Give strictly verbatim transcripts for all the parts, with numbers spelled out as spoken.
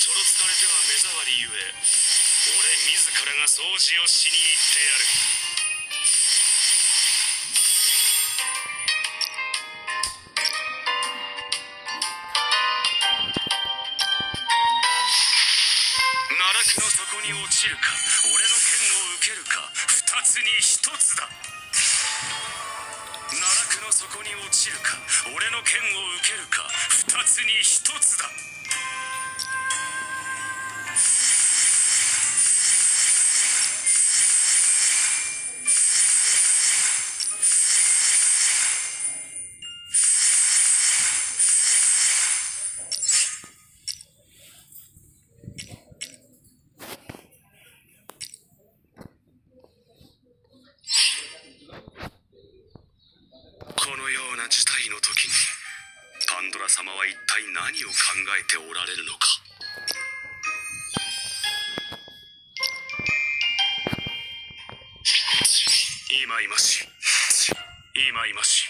ちょろつかれては目障りゆえ、俺自らが掃除をしに行ってやる。奈落の底に落ちるか、俺の剣を受けるか、二つに一つだ。奈落の底に落ちるか、俺の剣を受けるか、二つに一つだ。このような事態の時にパンドラ様は一体何を考えておられるのか。いまいましい、いまいまし。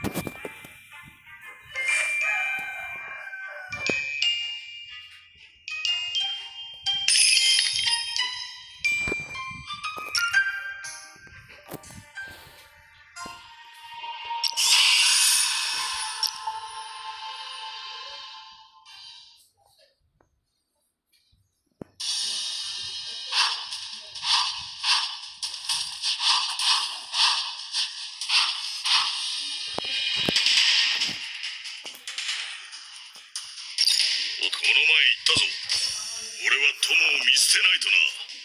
この前言ったぞ。俺は友を見捨てないとな。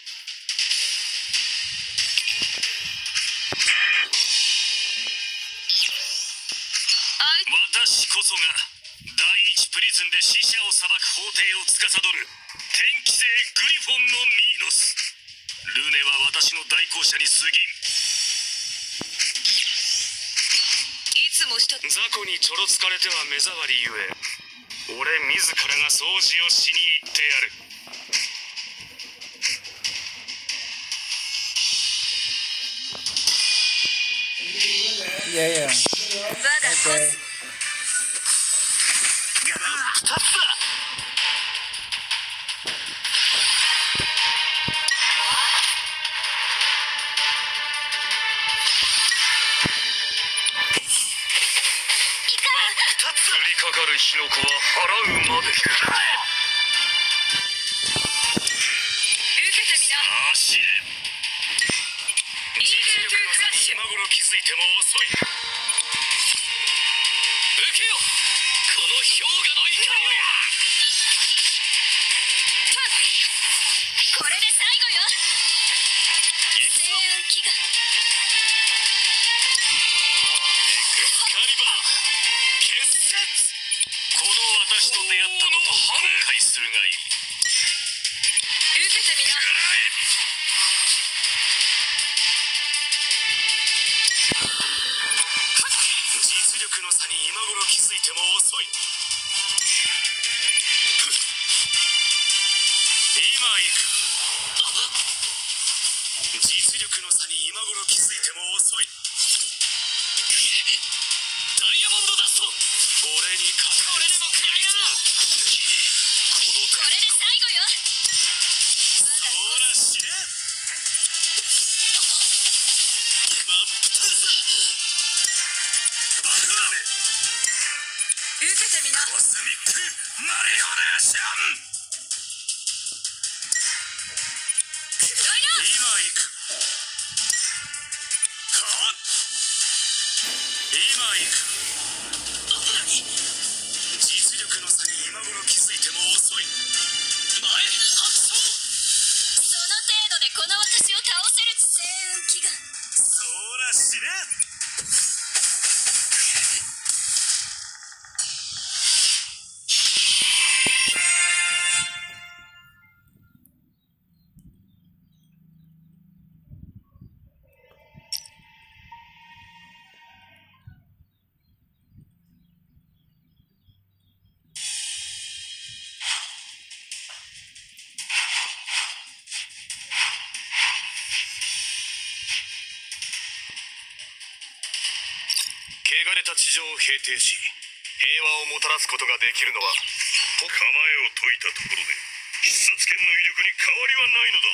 私こそが第一プリズンで死者を裁く法廷を司る天気星グリフォンのミーノス。ルネは私の代行者に過ぎん。いつもした雑魚にちょろつかれては目障りゆえ、俺自らが掃除をしに行ってやる。 いやいや。 まだこす。 二つだ。降りかかる火の粉は払うまで。受けてみな。 さあ死ね。 イーグルトゥークラッシュ。 今頃気づいても遅い。受けよ、この氷河の怒りを。 これで最後よ。星雲気が。 エクスカリバー結節。この私と出会ったことを後悔するがいい。 受けてみな。 実力の差に今頃気づいても遅い。今行く。実力の差に今頃気づいても遅い。ダイヤモンドダスト。俺に勝て。これでも食らいな。このこれで最後よ。 ほら死ね。真っ二つだ。バカだね。 受けてみな。 コスミックマリオネーション。今行く。はっ。今行く。実力の差に今頃気づいても遅い。前発想。 その程度でこの私を倒せる。星雲気が。 そら死ね。汚れた地上を平定し、平和をもたらすことができるのは、構えを解いたところで必殺剣の威力に変わりはないのだ。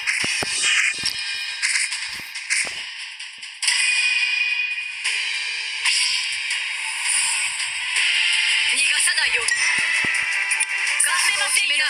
逃がさないよ。させませんよ。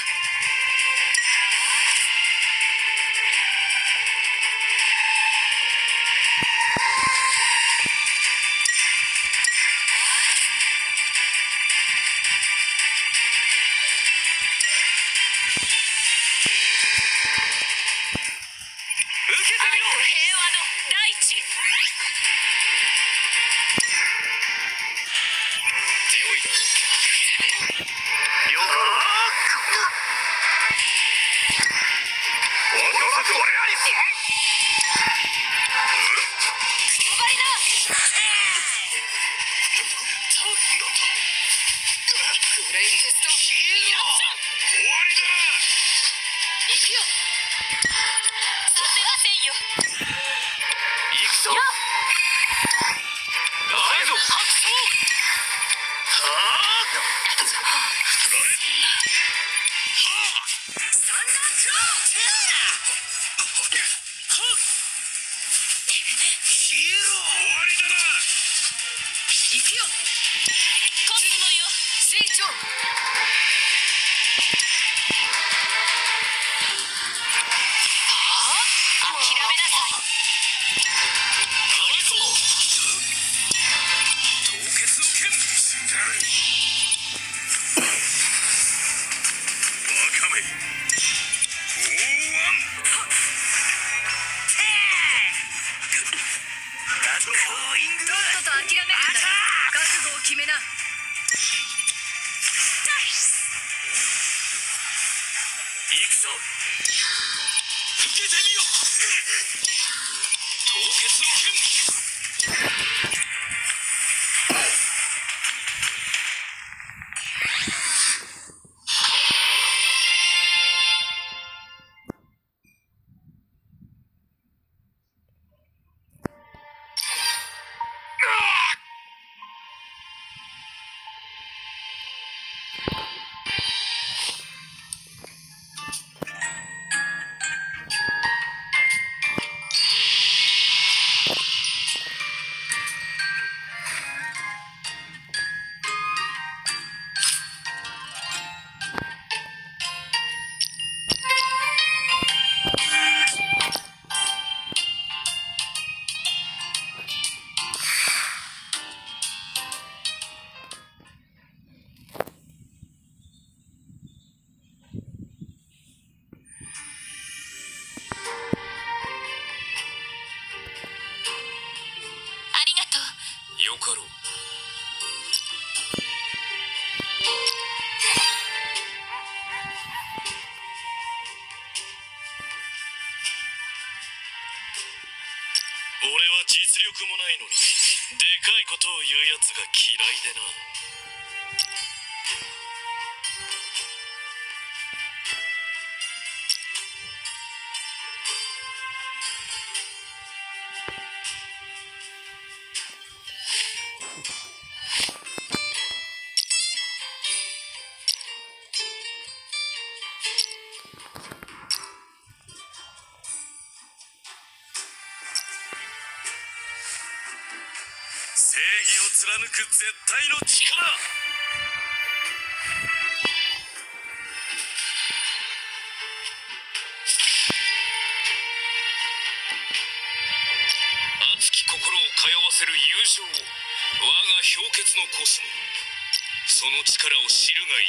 実力もないのにでかいことを言うやつが嫌いでな。正義を貫く絶対の力。熱き心を通わせる友情を我が氷結のコスモ、その力を知るがいい。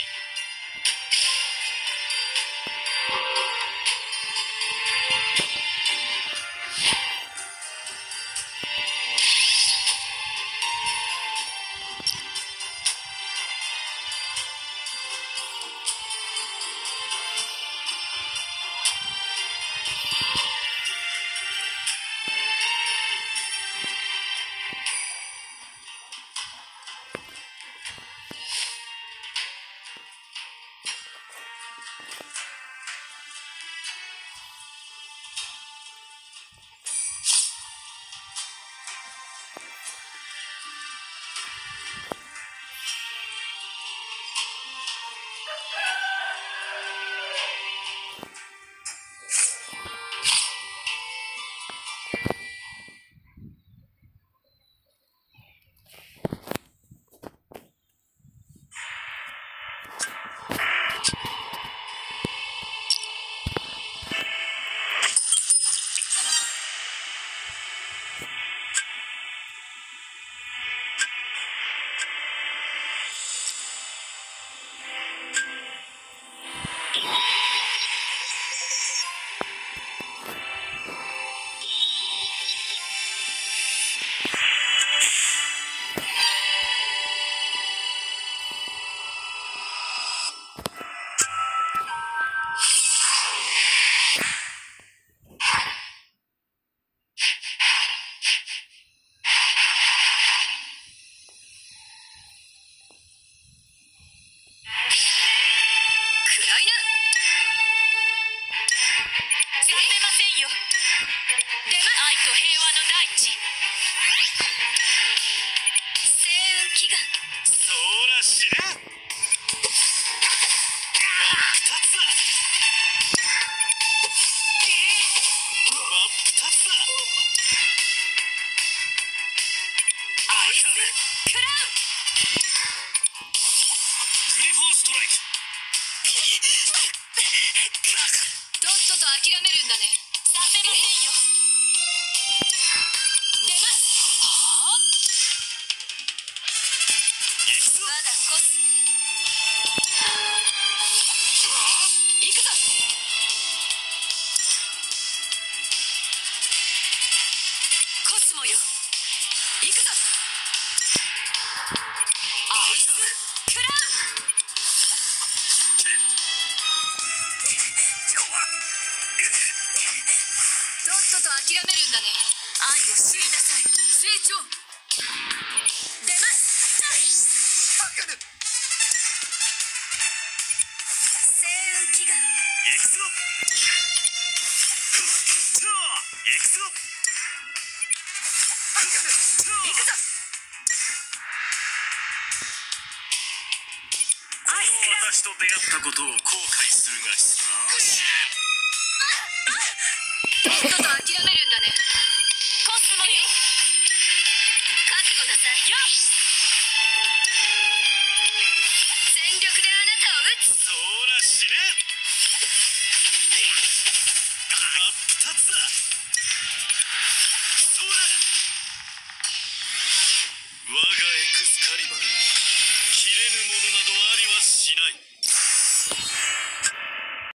食らう。 グリフォンストライク。 とっとと諦めるんだね。させませんよ。出ます。まだコスモ。行くぞ。コスモよ、行くぞ。アイスクラウン。とっとと諦めるんだね。愛を知りなさい。成長。出ます。星雲祈願。 行くぞ。行くぞ。 行くぞ。アイスクラウン。 私と出会ったことを後悔するがしさ。 とっとと諦めるんだね。コスモよ、覚悟なさいよ。全力であなたを撃つ。 そら死ね。真っ二つだ。そら我がエクスカリバー、切れぬものなどありはしない。